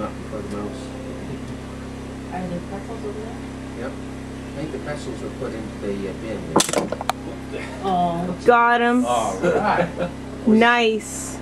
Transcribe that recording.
up before the mouse. Are the pretzels over there? Yep. I think the pretzels were put into the bin. Oh. Got him. All right. Nice.